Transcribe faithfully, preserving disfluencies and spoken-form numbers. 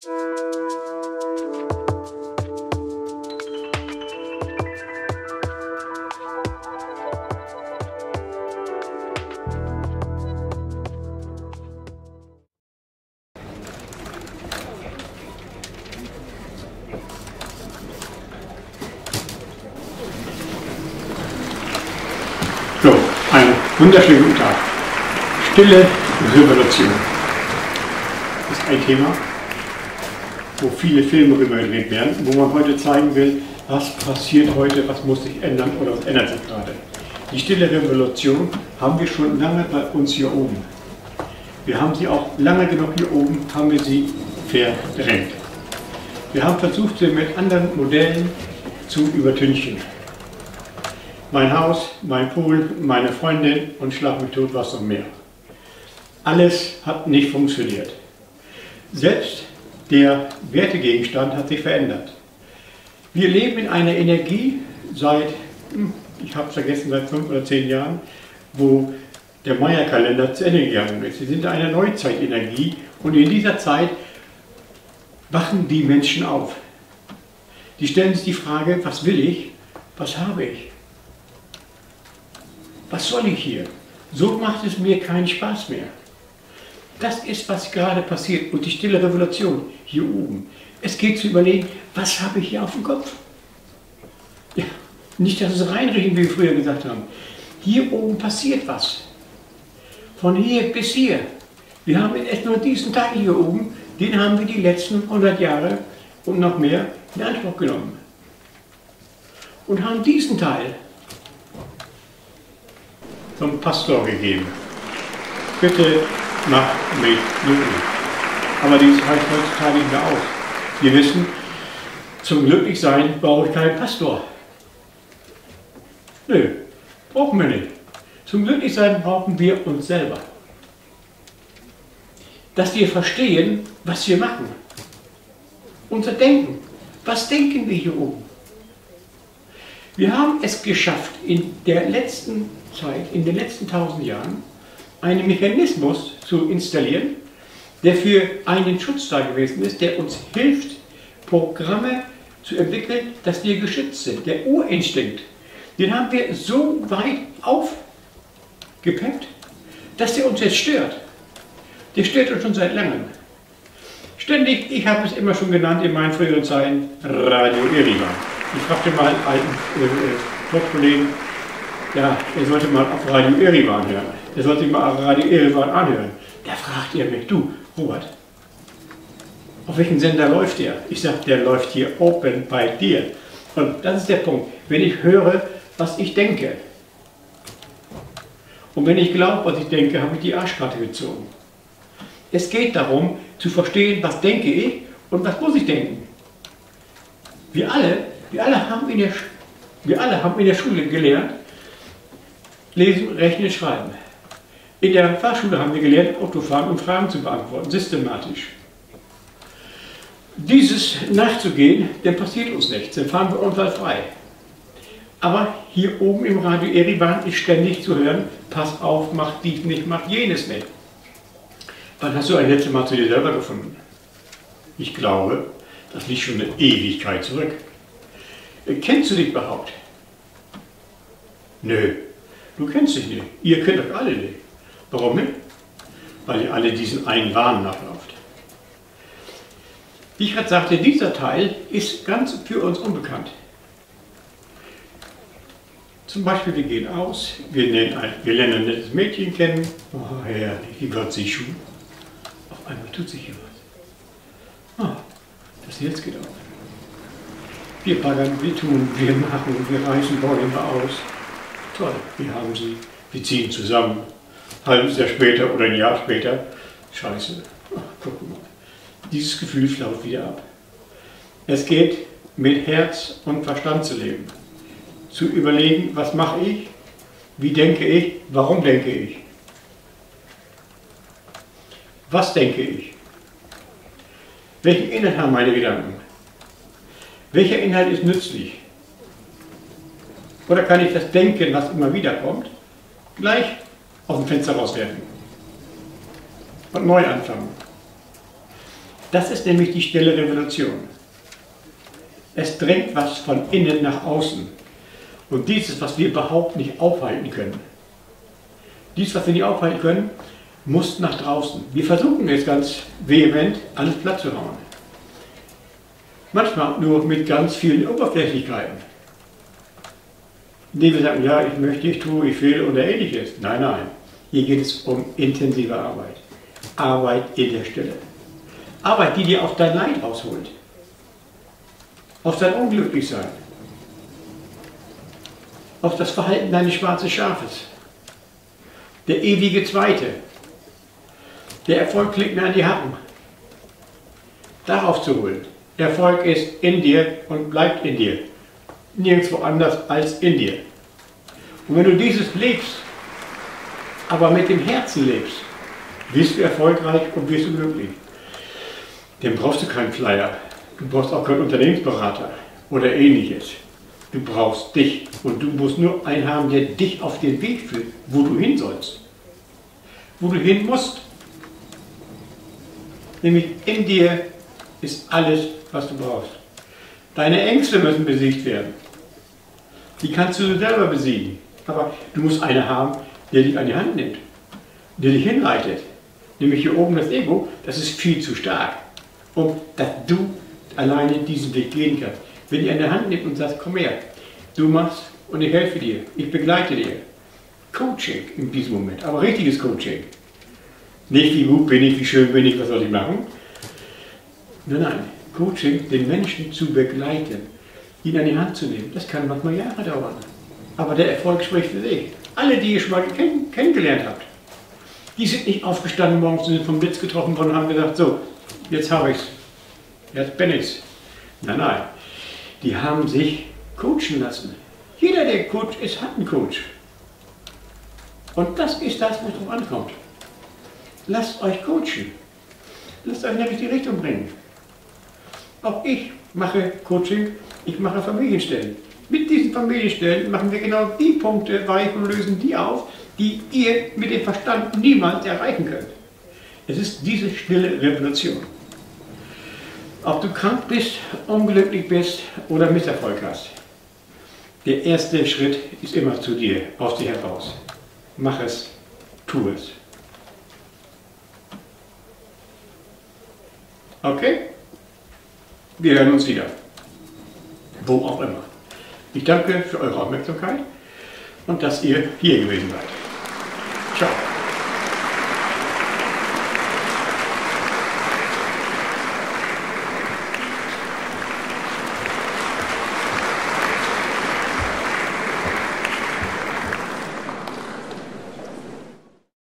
So, einen wunderschönen guten Tag. Stille Revolution ist ein Thema, wo viele Filme darüber gedreht werden, wo man heute zeigen will, was passiert heute, was muss sich ändern oder was ändert sich gerade. Die Stille Revolution haben wir schon lange bei uns hier oben. Wir haben sie auch lange genug hier oben, haben wir sie verdrängt. Wir haben versucht, sie mit anderen Modellen zu übertünchen. Mein Haus, mein Pool, meine Freundin und schlag mich tot, was noch mehr. Alles hat nicht funktioniert. Selbst der Wertegegenstand hat sich verändert. Wir leben in einer Energie seit, ich habe es vergessen, seit fünf oder zehn Jahren, wo der Maya-Kalender zu Ende gegangen ist. Wir sind in einer Neuzeitenergie und in dieser Zeit wachen die Menschen auf. Die stellen sich die Frage, was will ich, was habe ich? Was soll ich hier? So macht es mir keinen Spaß mehr. Das ist, was gerade passiert und die stille Revolution hier oben. Es geht zu überlegen, was habe ich hier auf dem Kopf? Ja, nicht, dass es reinriechen, wie wir früher gesagt haben. Hier oben passiert was. Von hier bis hier. Wir haben jetzt nur diesen Teil hier oben, den haben wir die letzten hundert Jahre und noch mehr in Anspruch genommen. Und haben diesen Teil zum Pastor gegeben. Bitte mach mich glücklich. Aber dies reicht heutzutage nicht mehr aus. Wir wissen, zum Glücklichsein brauche ich keinen Pastor. Nö, brauchen wir nicht. Zum Glücklichsein brauchen wir uns selber. Dass wir verstehen, was wir machen. Unser Denken. Was denken wir hier oben? Wir haben es geschafft, in der letzten Zeit, in den letzten tausend Jahren, einen Mechanismus zu installieren, der für einen Schutz da gewesen ist, der uns hilft, Programme zu entwickeln, dass wir geschützt sind. Der Urinstinkt, den haben wir so weit aufgepeppt, dass der uns jetzt stört. Der stört uns schon seit langem. Ständig, ich habe es immer schon genannt in meinen früheren Zeiten, Radio Erivan. Ich fragte mal einen alten äh, Kollegen, ja, er sollte mal auf Radio Erivan hören. Er sollte mal auf Radio Erivan anhören. Da fragt er mich, du, Robert, auf welchen Sender läuft der? Ich sage, der läuft hier open bei dir. Und das ist der Punkt. Wenn ich höre, was ich denke, und wenn ich glaube, was ich denke, habe ich die Arschkarte gezogen. Es geht darum, zu verstehen, was denke ich und was muss ich denken. Wir alle, wir alle haben in der, wir alle haben in der Schule gelernt, lesen, rechnen, schreiben. In der Fahrschule haben wir gelernt, Autofahren und Fragen zu beantworten, systematisch. Dieses nachzugehen, dann passiert uns nichts, dann fahren wir unfallfrei. Aber hier oben im Radio Erivan ist ständig zu hören, pass auf, mach dies nicht, mach jenes nicht. Wann hast du ein letztes Mal zu dir selber gefunden? Ich glaube, das liegt schon eine Ewigkeit zurück. Kennst du dich überhaupt? Nö, du kennst dich nicht. Ihr kennt euch alle nicht. Warum nicht? Weil ihr alle diesen einen Wahn nachlauft. Wie ich gerade sagte, dieser Teil ist ganz für uns unbekannt. Zum Beispiel, wir gehen aus, wir lernen ein, wir lernen ein nettes Mädchen kennen. Oh, herrlich, wie Gott sich schuf. Auf einmal tut sich hier was. Ah, das Herz geht auf. Wir baggern, wir tun, wir machen, wir reißen Bäume aus. Toll, wir haben sie, wir ziehen zusammen. Ein halbes Jahr später oder ein Jahr später, scheiße, ach, guck mal. Dieses Gefühl flaut wieder ab. Es geht mit Herz und Verstand zu leben. Zu überlegen, was mache ich, wie denke ich, warum denke ich. Was denke ich? Welchen Inhalt haben meine Gedanken? Welcher Inhalt ist nützlich? Oder kann ich das Denken, was immer wieder kommt, gleich aus dem Fenster rauswerfen und neu anfangen? Das ist nämlich die stille Revolution. Es drängt was von innen nach außen. Und dieses, was wir überhaupt nicht aufhalten können, dies, was wir nicht aufhalten können, muss nach draußen. Wir versuchen jetzt ganz vehement, alles platt zu hauen. Manchmal nur mit ganz vielen Oberflächlichkeiten. Indem wir sagen, ja, ich möchte, ich tue, ich will oder ähnliches. Nein, nein. Hier geht es um intensive Arbeit. Arbeit in der Stille. Arbeit, die dir auch dein Leid rausholt. Auf dein Unglücklichsein. Auf das Verhalten deines schwarzen Schafes. Der ewige Zweite. Der Erfolg klickt mir an die Hacken. Darauf zu holen. Erfolg ist in dir und bleibt in dir. Nirgendwo anders als in dir. Und wenn du dieses lebst, aber mit dem Herzen lebst, wirst du erfolgreich und wirst du glücklich. Dann brauchst du keinen Flyer. Du brauchst auch keinen Unternehmensberater oder ähnliches. Du brauchst dich und du musst nur einen haben, der dich auf den Weg führt, wo du hin sollst. Wo du hin musst. Nämlich in dir ist alles, was du brauchst. Deine Ängste müssen besiegt werden. Die kannst du selber besiegen. Aber du musst einen haben, der dich an die Hand nimmt. Der dich hinleitet. Nämlich hier oben das Ego, das ist viel zu stark. Um dass du alleine diesen Weg gehen kannst. Wenn dich an der Hand nimmt und sagst, komm her, du machst und ich helfe dir, ich begleite dir. Coaching in diesem Moment, aber richtiges Coaching. Nicht wie gut bin ich, wie schön bin ich, was soll ich machen? Nein, nein, Coaching, den Menschen zu begleiten, ihn an die Hand zu nehmen, das kann manchmal Jahre dauern. Aber der Erfolg spricht für sich. Alle, die ihr schon mal kenn kennengelernt habt, die sind nicht aufgestanden morgens und sind vom Blitz getroffen worden und haben gesagt, so, jetzt habe ich's, jetzt bin ich's. Nein, nein, die haben sich coachen lassen. Jeder, der Coach ist, hat einen Coach. Und das ist das, wo es drauf ankommt. Lasst euch coachen. Lasst euch in die richtige Richtung bringen. Auch ich mache Coaching, ich mache Familienstellen. Mit diesen Familienstellen machen wir genau die Punkte weich und lösen die auf, die ihr mit dem Verstand niemals erreichen könnt. Es ist diese stille Revolution. Ob du krank bist, unglücklich bist oder Misserfolg hast. Der erste Schritt ist immer zu dir, aus dir heraus. Mach es, tu es. Okay? Wir hören uns wieder. Wo auch immer. Ich danke für eure Aufmerksamkeit und dass ihr hier gewesen seid. Ciao.